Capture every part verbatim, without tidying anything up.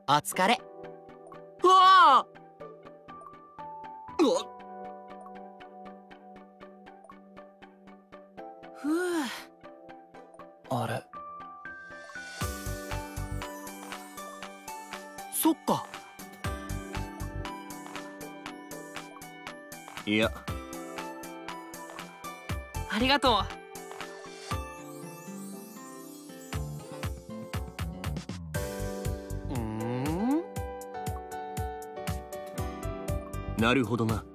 お疲れ。 うわあ。 ふう。 あれ。 そっか。 いや。 ありがとう。 うーん。 なるほどな。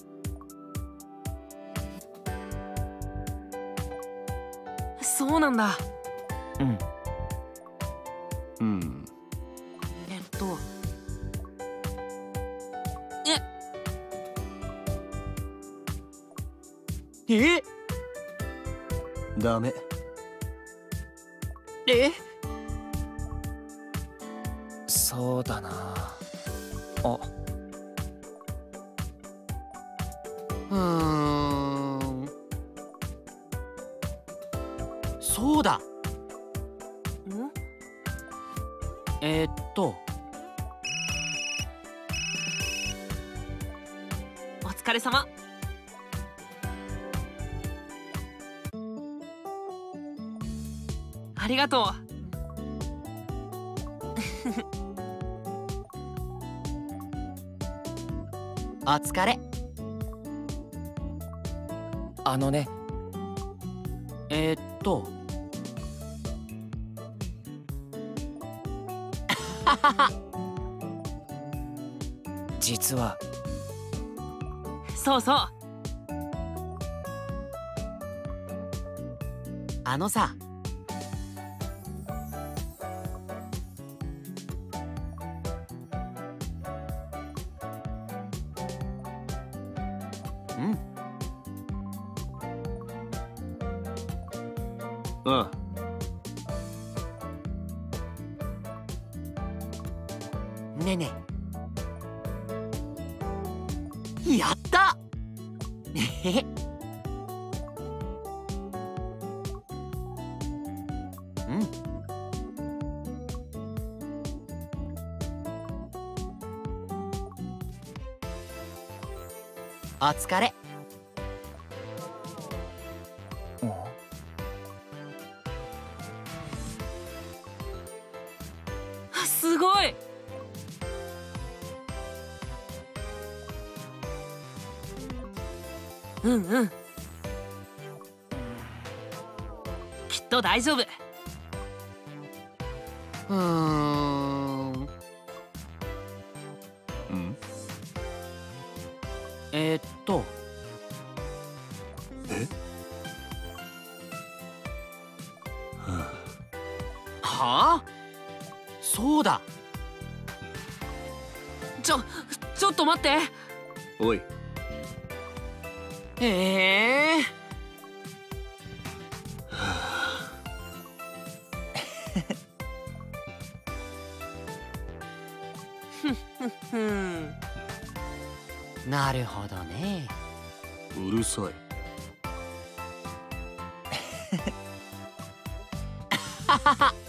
そうなんだ。 うん。うん。 えっと。え。え。 ダメ。 え。 そうだなあ。 うーん。そうだ。 ん。 えー、っとお疲れ様。ありがとう。 お疲れ。 あのね。 えー、っと実はそうそう。 あのさ。うん。 ああ。 ねえねえ。やった。へへ。うん。お疲れ。 あ、すごい。うんうん。きっと大丈夫。 うーん。 うん。 えー、っとえ。 はあ。そうだ。 ちょちょっと待って。 おい。 ええふん。 なるほどね。 うるさい。 ははは。